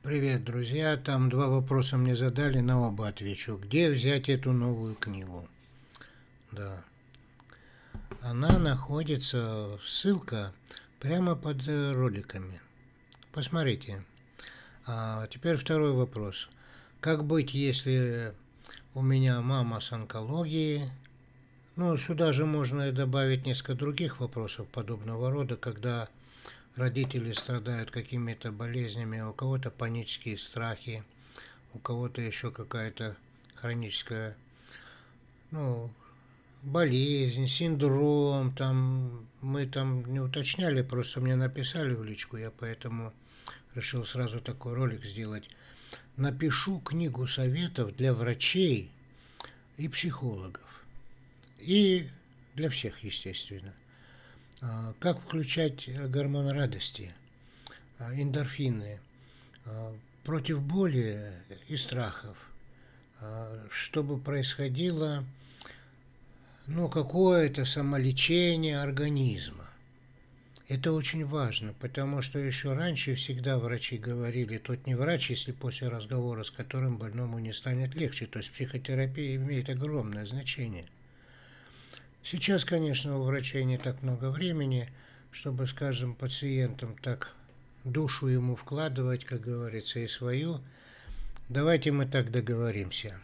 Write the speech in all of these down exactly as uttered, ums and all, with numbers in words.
Привет, друзья. Там два вопроса мне задали, на оба отвечу. Где взять эту новую книгу? Да. Она находится, ссылка, прямо под э, роликами. Посмотрите. А теперь второй вопрос. Как быть, если у меня мама с онкологией? Ну, сюда же можно добавить несколько других вопросов подобного рода, когда родители страдают какими-то болезнями, у кого-то панические страхи, у кого-то еще какая-то хроническая, ну, болезнь, синдром, там, мы там не уточняли, просто мне написали в личку, я поэтому решил сразу такой ролик сделать. Напишу книгу советов для врачей и психологов. И для всех, естественно. Как включать гормон радости, эндорфины, против боли и страхов, чтобы происходило, ну, какое-то самолечение организма. Это очень важно, потому что еще раньше всегда врачи говорили, тот не врач, если после разговора с которым больному не станет легче. То есть психотерапия имеет огромное значение. Сейчас, конечно, у врачей не так много времени, чтобы, скажем, пациентам так душу ему вкладывать, как говорится, и свою. Давайте мы так договоримся.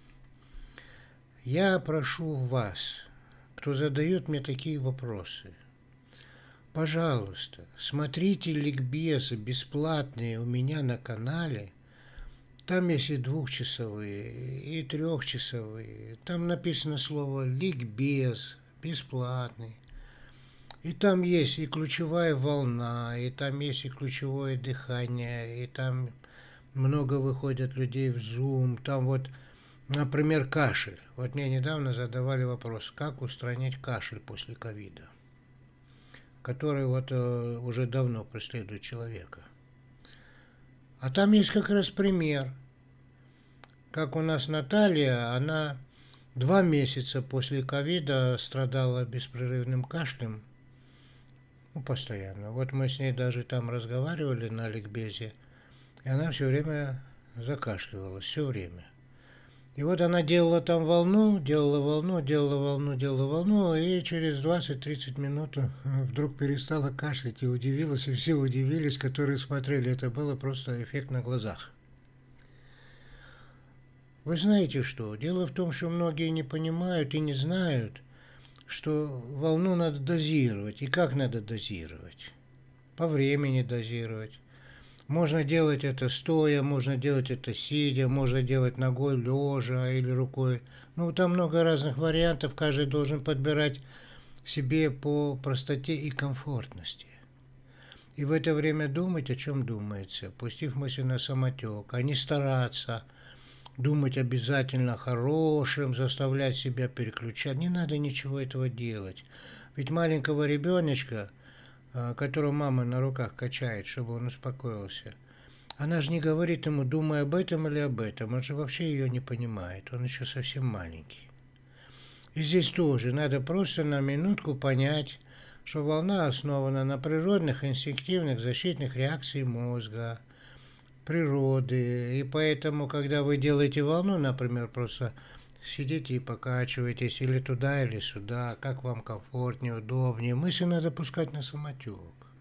Я прошу вас, кто задает мне такие вопросы, пожалуйста, смотрите ликбезы бесплатные у меня на канале. Там есть и двухчасовые, и трехчасовые. Там написано слово «ликбез», «бесплатный». И там есть и ключевая волна, и там есть и ключевое дыхание, и там много выходят людей в Zoom. Там вот, например, кашель. Вот мне недавно задавали вопрос, как устранить кашель после ковида, который вот э, уже давно преследует человека. А там есть как раз пример, как у нас Наталья, она два месяца после ковида страдала беспрерывным кашлем, ну, постоянно. Вот мы с ней даже там разговаривали на ликбезе, и она все время закашливалась, все время. И вот она делала там волну, делала волну, делала волну, делала волну, и через двадцать-тридцать минут вдруг перестала кашлять и удивилась, и все удивились, которые смотрели. Это было просто эффект на глазах. Вы знаете что? Дело в том, что многие не понимают и не знают, что волну надо дозировать. И как надо дозировать? По времени дозировать. Можно делать это стоя, можно делать это сидя, можно делать ногой лежа или рукой. Ну, там много разных вариантов, каждый должен подбирать себе по простоте и комфортности. И в это время думать, о чем думается, пустив мысли на самотек, а не стараться думать обязательно о хорошем, заставлять себя переключать. Не надо ничего этого делать. Ведь маленького ребеночка, которого мама на руках качает, чтобы он успокоился, она же не говорит ему, думай об этом или об этом. Он же вообще ее не понимает. Он еще совсем маленький. И здесь тоже надо просто на минутку понять, что волна основана на природных инстинктивных защитных реакциях мозга, природы. И поэтому, когда вы делаете волну, например, просто сидите и покачиваетесь или туда, или сюда, как вам комфортнее, удобнее. Мысли надо пускать на самотек.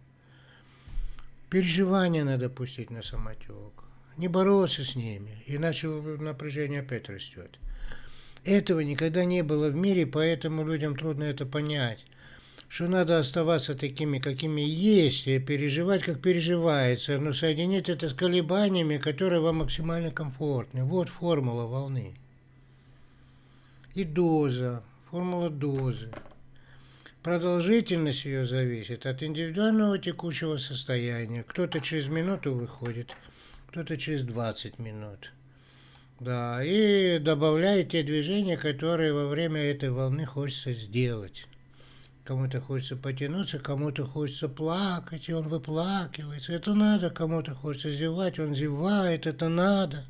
Переживания надо пустить на самотек. Не бороться с ними, иначе напряжение опять растет. Этого никогда не было в мире, поэтому людям трудно это понять. Что надо оставаться такими, какими есть, и переживать, как переживается, но соединить это с колебаниями, которые вам максимально комфортны. Вот формула волны. И доза, формула дозы. Продолжительность ее зависит от индивидуального текущего состояния. Кто-то через минуту выходит, кто-то через двадцать минут. Да, и добавляет те движения, которые во время этой волны хочется сделать. Кому-то хочется потянуться, кому-то хочется плакать, и он выплакивается. Это надо. Кому-то хочется зевать, он зевает, это надо.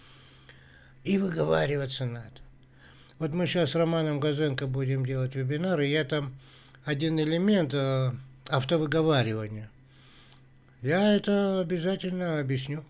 И выговариваться надо. Вот мы сейчас с Романом Газенко будем делать вебинар, и я там один элемент автовыговаривания. Я это обязательно объясню,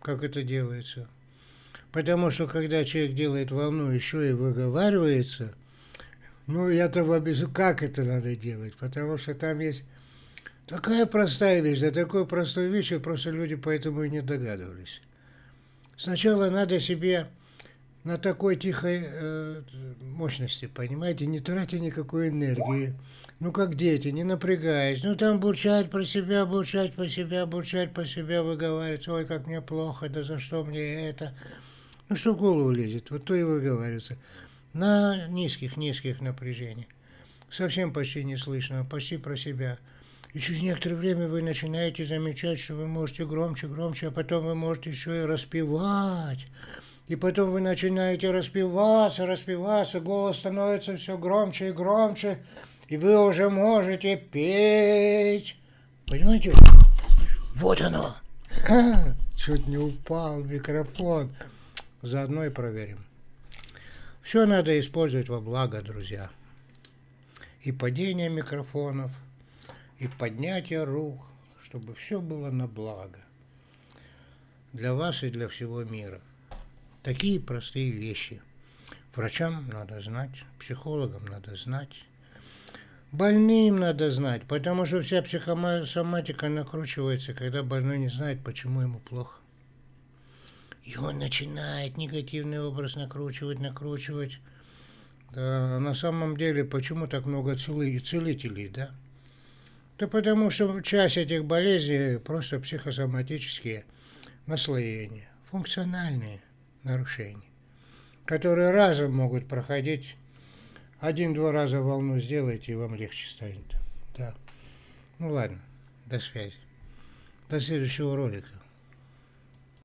как это делается. Потому что когда человек делает волну, еще и выговаривается, ну, я-то вам объясню, как это надо делать. Потому что там есть такая простая вещь, да такой простой вещь, что просто люди поэтому и не догадывались. Сначала надо себе на такой тихой э, мощности, понимаете, не тратя никакой энергии. Ну, как дети, не напрягаясь. Ну, там бурчать про себя, бурчать по себя, бурчать по себя, выговаривать. Ой, как мне плохо, да за что мне это? Ну, что в голову лезет, вот то и выговаривается. На низких-низких напряжениях. Совсем почти не слышно, почти про себя. И через некоторое время вы начинаете замечать, что вы можете громче, громче, а потом вы можете еще и распевать. И потом вы начинаете распеваться, распеваться, голос становится все громче и громче, и вы уже можете петь. Понимаете? Вот оно. Ха, чуть не упал микрофон. Заодно и проверим. Все надо использовать во благо, друзья. И падение микрофонов, и поднятие рук, чтобы все было на благо. Для вас и для всего мира. Такие простые вещи. Врачам надо знать, психологам надо знать, больным надо знать, потому что вся психосоматика накручивается, когда больной не знает, почему ему плохо. И он начинает негативный образ накручивать, накручивать. Да, на самом деле, почему так много целителей, да? Да потому что часть этих болезней просто психосоматические наслоения, функциональные нарушения, которые разом могут проходить. Один-два раза волну сделайте, и вам легче станет. Да. Ну ладно, до связи. До следующего ролика.